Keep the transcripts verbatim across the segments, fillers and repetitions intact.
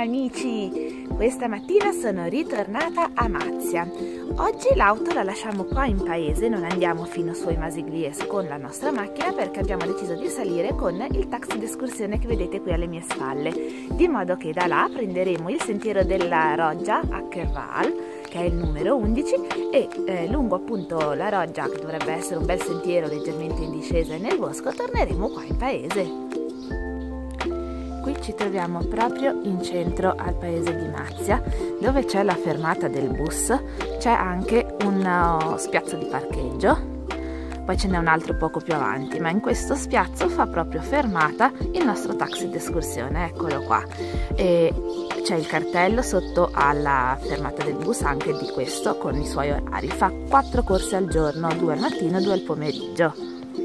amici! Questa mattina sono ritornata a Mazia. Oggi l'auto la lasciamo qua in paese, non andiamo fino su ai Masiglies con la nostra macchina perché abbiamo deciso di salire con il taxi d'escursione che vedete qui alle mie spalle, di modo che da là prenderemo il sentiero della Roggia a Kerval, che è il numero undici, e eh, lungo appunto la Roggia, che dovrebbe essere un bel sentiero leggermente in discesa e nel bosco, torneremo qua in paese. Qui ci troviamo proprio in centro al paese di Mazia, dove c'è la fermata del bus, c'è anche un uh, spiazzo di parcheggio, poi ce n'è un altro poco più avanti, ma in questo spiazzo fa proprio fermata il nostro taxi d'escursione, eccolo qua. C'è il cartello sotto alla fermata del bus anche di questo con i suoi orari, fa quattro corse al giorno, due al mattino e due al pomeriggio.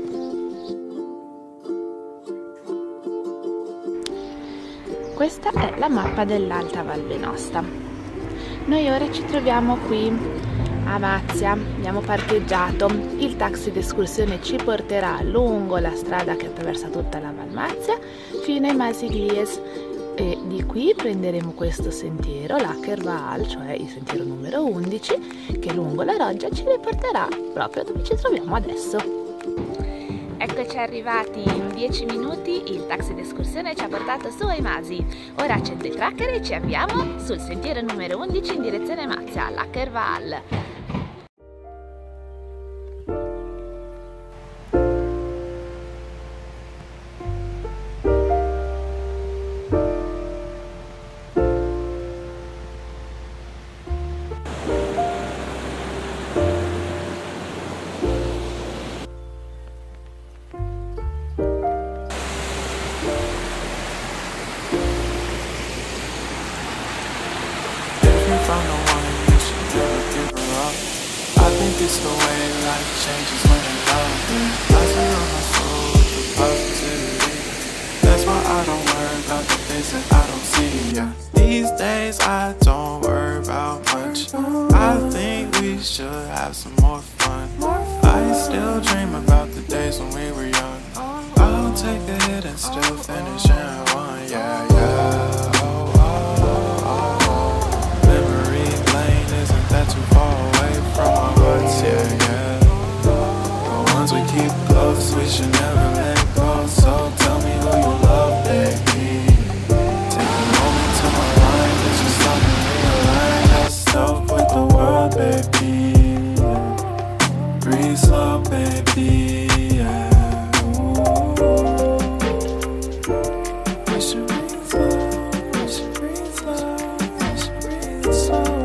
Questa è la mappa dell'Alta Val Venosta. Noi ora ci troviamo qui a Mazia, abbiamo parcheggiato, il taxi d'escursione ci porterà lungo la strada che attraversa tutta la Val Mazia fino ai Masiglies e di qui prenderemo questo sentiero, la Kerval, cioè il sentiero numero undici, che lungo la Roggia ci riporterà proprio dove ci troviamo adesso. Eccoci arrivati in dieci minuti, il taxi d'escursione ci ha portato su ai Masi. Ora accendo il tracker e ci avviamo sul sentiero numero undici in direzione Mazia, la Kerval. From the one you should never give her up. I think it's the way life changes when in love. I surround my soul with positivity. That's why I don't worry about the things that I don't see. Yeah. These days I don't worry about much. I think we should have some more fun. I still dream about the days when we were young. I'll take a hit and still finish in one. Yeah, yeah. Too far away from our hearts, yeah, yeah. The ones we keep close, we should never let go. So tell me who you love, baby. Take a moment to my mind, it's just something realign yourself with the world, baby. Breathe slow, baby, yeah. We should breathe slow, we should breathe slow, we should breathe slow.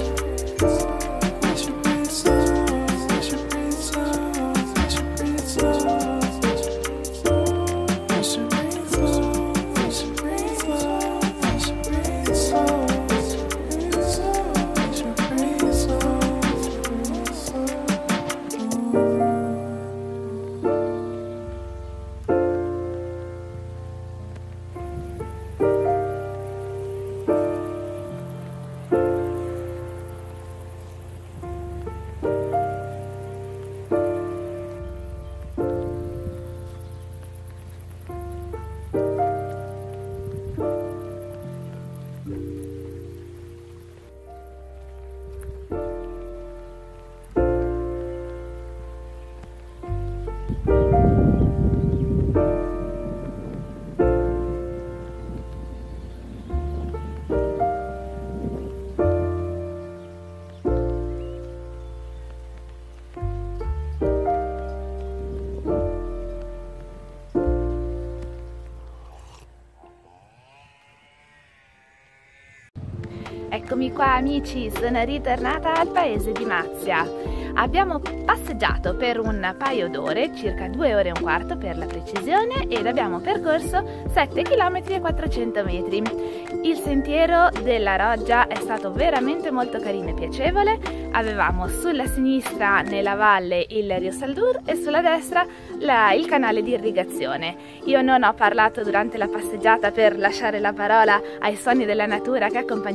Eccomi qua amici, sono ritornata al paese di Mazia. Abbiamo passeggiato per un paio d'ore, circa due ore e un quarto per la precisione, ed abbiamo percorso sette chilometri e quattrocento metri. Il sentiero della Roggia è stato veramente molto carino e piacevole. Avevamo sulla sinistra nella valle il Rio Saldur e sulla destra la, il canale di irrigazione. Io non ho parlato durante la passeggiata per lasciare la parola ai suoni della natura che accompagnavano i nostri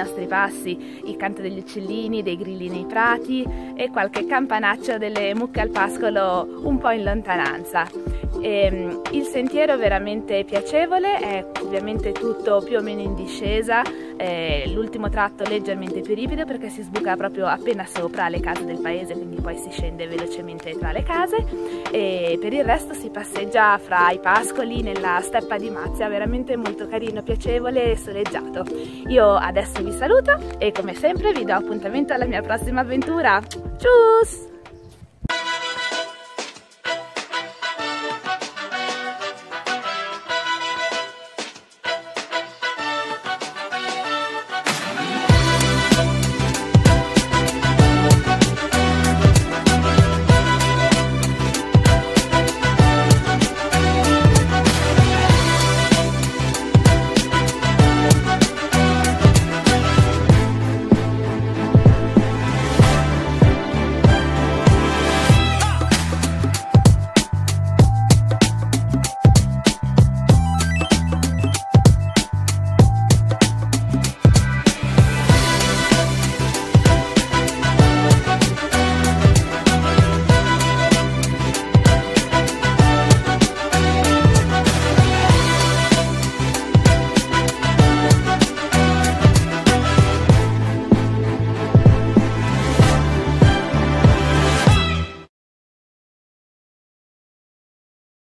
nostri passi il canto degli uccellini, dei grilli nei prati e qualche campanaccio delle mucche al pascolo un po' in lontananza. E, il sentiero è veramente piacevole, è ovviamente tutto più o meno in discesa, eh, l'ultimo tratto leggermente più ripido perché si sbuca proprio appena sopra le case del paese, quindi poi si scende velocemente tra le case, e per il resto si passeggia fra i pascoli nella steppa di Mazia, veramente molto carino, piacevole e soleggiato. Io adesso vi saluto e come sempre vi do appuntamento alla mia prossima avventura. Tschüss!